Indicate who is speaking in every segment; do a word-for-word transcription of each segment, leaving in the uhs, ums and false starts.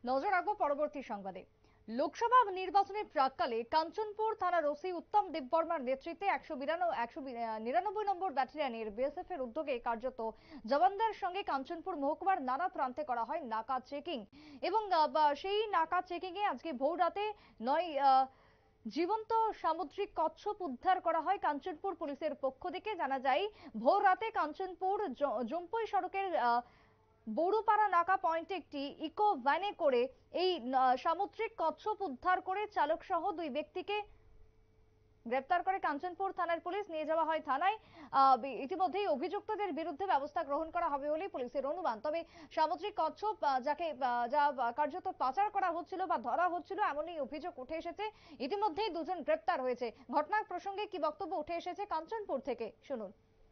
Speaker 1: নজর রাখবো পরবর্তী সংবাদে। লোকসভা নির্বাচনের প্রাককালে কাঞ্চনপুর থানার ওসি উত্তম দেববর্মার নেতৃত্বে একশো নিরানব্বই নম্বর ব্যাটালিয়নের বিএসএফ এর উদ্যোগে কার্যত জওয়ানদের সঙ্গে কাঞ্চনপুর মহকুমার নানা প্রান্তে করা হয় নাকা চেকিং এবং সেই নাকা চেকিং এ আজকে ভোর রাতে নয় জীবন্ত সামুদ্রিক কচ্ছপ উদ্ধার করা হয় কাঞ্চনপুর পুলিশের পক্ষ থেকে। জানা যায় ভোর রাতে কাঞ্চনপুর জম্পুই সড়কের বড়ুপাড়া নাকা পয়েন্টে একটি ইকো ভ্যানে করে এই সামুদ্রিক কচ্ছপ উদ্ধার করে চালক সহ দুই ব্যক্তিকে গ্রেপ্তার করে কাঞ্চনপুর থানার পুলিশ। নিয়ে যাওয়া হয় থানায়। ইতিমধ্যেই অভিযুক্তদের বিরুদ্ধে ব্যবস্থা গ্রহণ করা হবে বলে পুলিশের অনুমান। তবে সামুদ্রিক কচ্ছপ যাকে যা কার্যত পাচার করা হচ্ছিল বা ধরা হচ্ছিল এমনই অভিযোগ উঠে এসেছে। ইতিমধ্যেই দুজন গ্রেপ্তার হয়েছে। ঘটনার প্রসঙ্গে কি বক্তব্য উঠে এসেছে কাঞ্চনপুর থেকে শুনুন।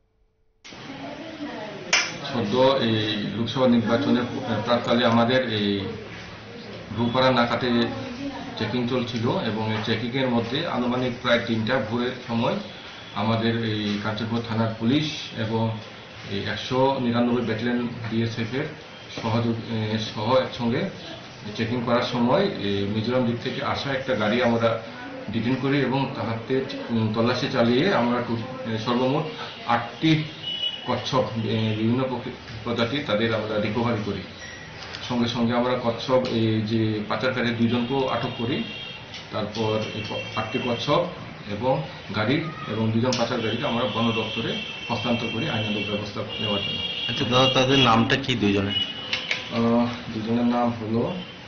Speaker 2: সদ্য এই লোকসভা নির্বাচনের প্রাককালে আমাদের এই রূপারা নাকাতে চেকিং চলছিল এবং এই চেকিং এর মধ্যে আনুমানিক প্রায় তিনটা ভোরের সময় আমাদের এই কাঞ্চনপুর থানার পুলিশ এবং এই একশো নিরানব্বই ব্যাটালিয়ন বিএসএফ এর সহযোগ সহ একসঙ্গে চেকিং করার সময় মিজোরাম দিক থেকে আসা একটা গাড়ি আমরা ডিটেইন করি এবং তাহাতে তল্লাশি চালিয়ে আমরা সর্বমোট আটটি কচ্ছপ বিভিন্ন প্রজাতির তাদের আমরা রিকভারি করি। সঙ্গে সঙ্গে আমরা কচ্ছপ এই যে পাচারকারী দুজনকেও আটক করি। তারপর আটটি কচ্ছপ এবং গাড়ি এবং দুজন পাচারকারীকে আমরা বন দপ্তরে হস্তান্তর করি আইনানুগ ব্যবস্থা নেওয়ার জন্য।
Speaker 3: আচ্ছা দাদা, তাদের নামটা কি দুজনের?
Speaker 2: দুজনের নাম হলো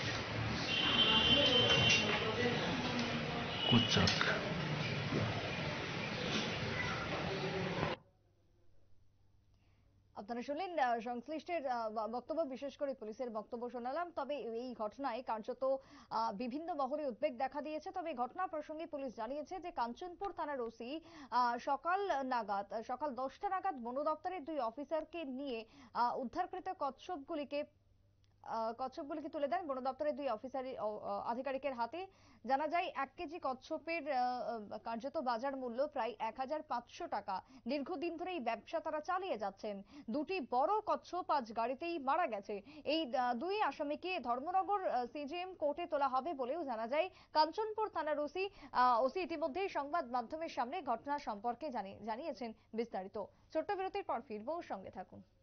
Speaker 3: কুচক।
Speaker 1: আপনারা শুনলেন সংশ্লিষ্টের বক্তব্য, বিশেষ করে পুলিশের বক্তব্য শোনালাম। তবে এই ঘটনায় কার্যত বিভিন্ন মহলে উদ্বেগ দেখা দিয়েছে। তবে ঘটনা প্রসঙ্গে পুলিশ জানিয়েছে যে কাঞ্চনপুর থানার ওসি সকাল নাগাদ সকাল দশটা নাগাদ বন দপ্তরের দুই অফিসারকে নিয়ে উদ্ধারকৃত কচ্ছপগুলিকে কচ্ছপগুলিকে তুলে দেন বন দপ্তরের দুই অফিসার আধিকারিকের হাতে। জানা যায় এক কেজি কচ্ছপের কার্যত বাজার মূল্য প্রায় এক হাজার পাঁচশো টাকা। দীর্ঘদিন ধরে এই ব্যবসা তারা চালিয়ে যাচ্ছেন। দুটি বড় কচ্ছপ আজ গাড়িতেই মারা গেছে। এই দুই আসামিকে ধর্মনগর সিজিএম কোর্টে তোলা হবে বলেও জানা যায়। কাঞ্চনপুর থানার ওসি ওসি ইতিমধ্যেই সংবাদ মাধ্যমের সামনে ঘটনা সম্পর্কে জানিয়েছেন বিস্তারিত। ছোট্ট বিরতির পর ফিরবো, সঙ্গে থাকুন।